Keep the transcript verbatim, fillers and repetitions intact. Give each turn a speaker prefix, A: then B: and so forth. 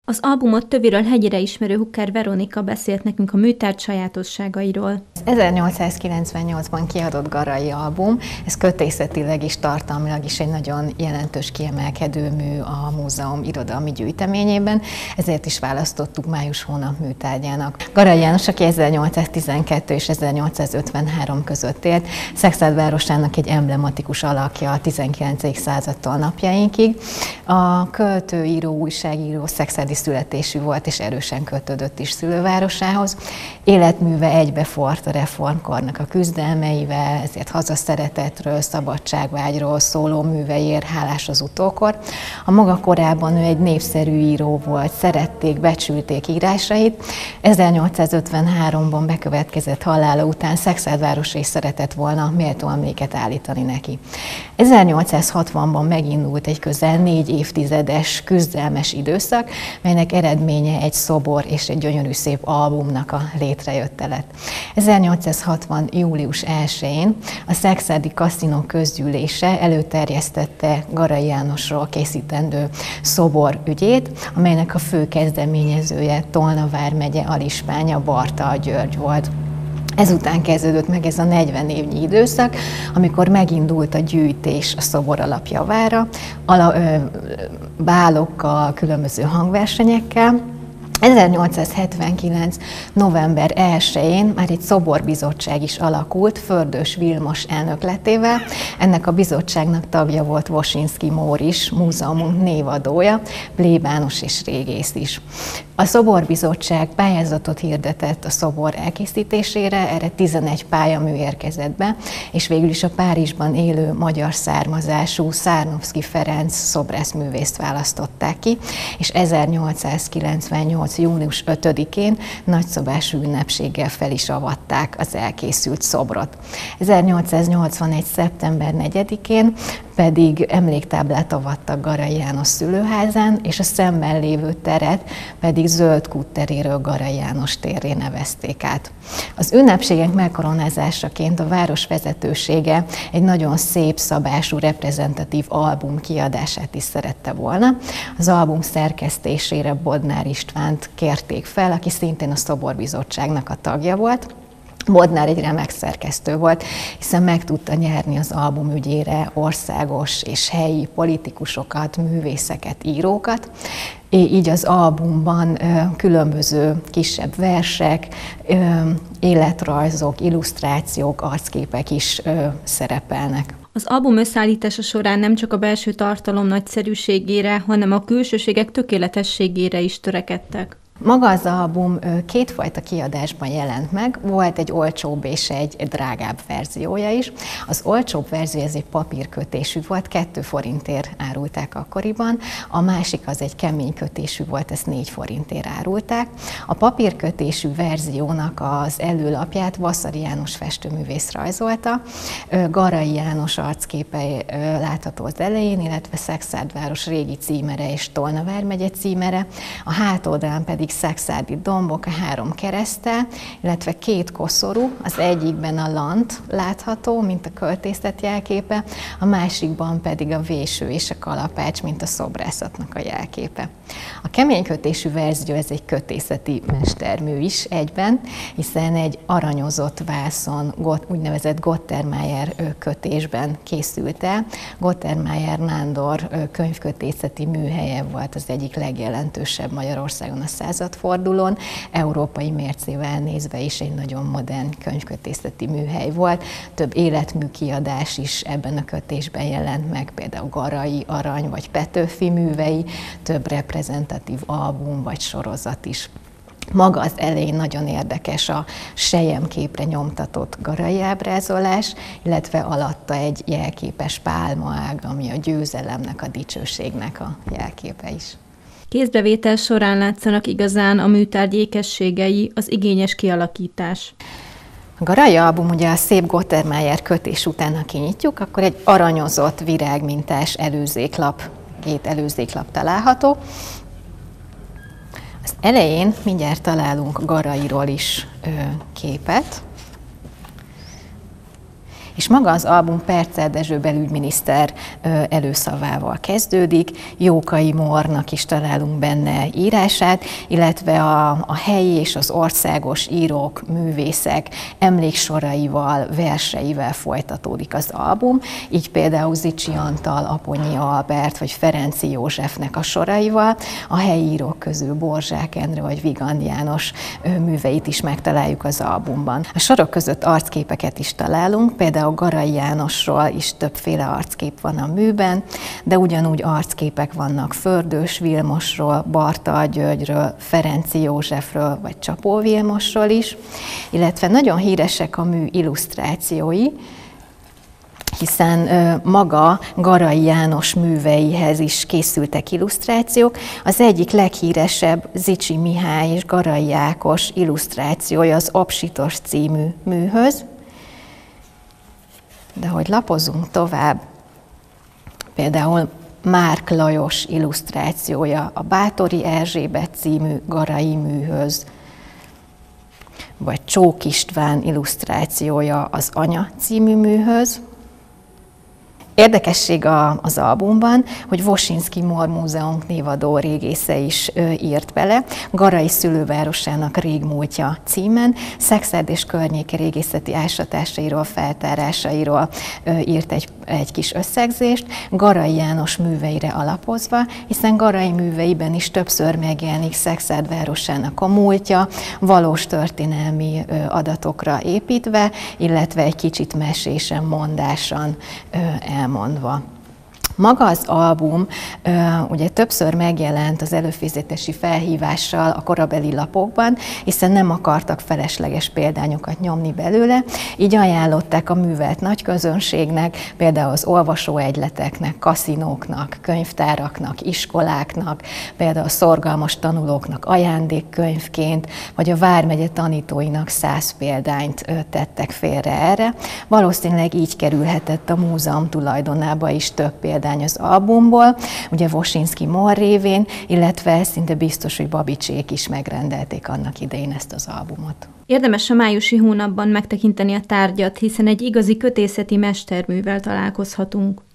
A: Az albumot töviről hegyire ismerő Hukker Veronika beszélt nekünk a műtárgy sajátosságairól.
B: ezernyolcszázkilencvennyolcban kiadott Garai album, ez kötészetileg is, tartalmilag is egy nagyon jelentős kiemelkedő mű a múzeum irodalmi gyűjteményében, ezért is választottuk május hónap műtárgyának. Garai János, aki ezernyolcszáztizenkettő és ezernyolcszázötvenhárom között élt, Szekszárd városának egy emblematikus alakja a tizenkilencedik századtól napjainkig. A költő, író, újságíró, szekszárdi születésű volt, és erősen kötődött is szülővárosához. Életműve egybefort a reformkornak a küzdelmeivel, ezért hazaszeretetről, szabadságvágyról szóló műveiért hálás az utókor. A maga korában ő egy népszerű író volt, szerették, becsülték írásait. ezernyolcszázötvenháromban bekövetkezett halála után Szekszárd is szeretett volna méltó emléket állítani neki. ezernyolcszázhatvanban megindult egy közel négy évtizedes küzdelmes időszak, melynek eredménye egy szobor és egy gyönyörű szép albumnak a létrejötte lett. ezernyolcszázhatvan. július elsején a Szekszárdi Kaszinó közgyűlése előterjesztette Garai Jánosról készítendő szobor ügyét, amelynek a fő kezdeményezője Tolna vármegye alispánya Barta György volt. Ezután kezdődött meg ez a negyven évnyi időszak, amikor megindult a gyűjtés a szobor alapjavára, ala, ö, bálokkal, különböző hangversenyekkel. ezernyolcszázhetvenkilenc. november elsején már egy szoborbizottság is alakult Fördős Vilmos elnökletével. Ennek a bizottságnak tagja volt Wosinski Móris, múzeumunk névadója, plébános és régész is. A szoborbizottság pályázatot hirdetett a szobor elkészítésére, erre tizenegy pályamű érkezett be, és végül is a Párizsban élő magyar származású Szárnowski Ferenc szobrászművészt választották ki, és ezernyolcszázkilencvennyolc. június ötödikén nagyszabású ünnepséggel fel is avatták az elkészült szobrot. ezernyolcszáznyolcvanegy. szeptember negyedikén pedig emléktáblát avattak Garai János szülőházán, és a szemben lévő teret pedig Zöld kút teréről Garai János térré nevezték át. Az ünnepségek megkoronázásaként a város vezetősége egy nagyon szép szabású reprezentatív album kiadását is szerette volna. Az album szerkesztésére Bodnár Istvánt kérték fel, aki szintén a szoborbizottságnak a tagja volt. Bodnár egy remek szerkesztő volt, hiszen meg tudta nyerni az album ügyére országos és helyi politikusokat, művészeket, írókat. Így az albumban különböző kisebb versek, életrajzok, illusztrációk, arcképek is szerepelnek.
A: Az album összeállítása során nem csak a belső tartalom nagyszerűségére, hanem a külsőségek tökéletességére is törekedtek.
B: Maga az album kétfajta kiadásban jelent meg, volt egy olcsóbb és egy drágább verziója is. Az olcsóbb verzió ez egy papírkötésű volt, kettő forintért árulták akkoriban, a másik az egy kemény kötésű volt, ezt négy forintért árulták. A papírkötésű verziónak az előlapját Vaszary János festőművész rajzolta, Garai János arcképe látható az elején, illetve Szekszárd régi címere és Tolna vármegye címere, a hátoldalán pedig szekszárdi dombok a három kereszttel, illetve két koszorú, az egyikben a lant látható, mint a költészet jelképe, a másikban pedig a véső és a kalapács, mint a szobrászatnak a jelképe. A keménykötésű verzió ez egy kötészeti mestermű is egyben, hiszen egy aranyozott vászon, úgynevezett Gottermeyer kötésben készült el. Gottermeyer Nándor könyvkötészeti műhelye volt az egyik legjelentősebb Magyarországon a századfordulón, európai mércével nézve is egy nagyon modern könyvkötészeti műhely volt. Több életmű kiadás is ebben a kötésben jelent meg, például Garai, Arany vagy Petőfi művei, több reprezentatív album vagy sorozat is. Maga az elején nagyon érdekes a selyemképre nyomtatott Garai ábrázolás, illetve alatta egy jelképes pálmaág, ami a győzelemnek, a dicsőségnek a jelképe is.
A: Kézbevétel során látszanak igazán a műtárgy ékességei, az igényes kialakítás.
B: A Garai album ugye a szép Gottermeyer kötés után, ha kinyitjuk, akkor egy aranyozott virágmintás előzéklap, két előzéklap található. Az elején mindjárt találunk Garairól is ö, képet, És maga az album Percer Dezső belügyminiszter előszavával kezdődik, Jókai Mornak is találunk benne írását, illetve a, a helyi és az országos írók, művészek emléksoraival, verseivel folytatódik az album, így például Zichy Antal, Aponyi Albert vagy Ferenczy Józsefnek a soraival, a helyi írók közül Borzsák Endre vagy Vigand János műveit is megtaláljuk az albumban. A sorok között arcképeket is találunk, például Garai Jánosról is többféle arckép van a műben, de ugyanúgy arcképek vannak Fördős Vilmosról, Bartal Györgyről, Ferenczy Józsefről vagy Csapó Vilmosról is, illetve nagyon híresek a mű illusztrációi, hiszen maga Garai János műveihez is készültek illusztrációk. Az egyik leghíresebb Zichy Mihály és Garai Ákos illusztrációja az Apsitos című műhöz. De hogy lapozunk tovább, például Márk Lajos illusztrációja a Báthori Erzsébet című Garai műhöz, vagy Csók István illusztrációja az Anya című műhöz. Érdekesség az albumban, hogy Wosinski Mor Múzeumunk névadó régésze is írt bele, Garai szülővárosának régmúltja címen, Szekszárd és környéke régészeti ásatásairól, feltárásairól írt egy, egy kis összegzést, Garai János műveire alapozva, hiszen Garai műveiben is többször megjelenik Szekszárd városának a múltja, valós történelmi adatokra építve, illetve egy kicsit mesésen, mondásan el mondva. Maga az album ugye többször megjelent az előfizetési felhívással a korabeli lapokban, hiszen nem akartak felesleges példányokat nyomni belőle, így ajánlották a művet nagy közönségnek, például az olvasóegyleteknek, kaszinóknak, könyvtáraknak, iskoláknak, például a szorgalmas tanulóknak ajándékkönyvként, vagy a Vármegye tanítóinak száz példányt tettek félre erre. Valószínűleg így kerülhetett a múzeum tulajdonába is több példány az albumból, ugye Wosinski Mor révén, illetve szinte biztos, hogy Babicsék is megrendelték annak idején ezt az albumot.
A: Érdemes a májusi hónapban megtekinteni a tárgyat, hiszen egy igazi kötészeti mesterművel találkozhatunk.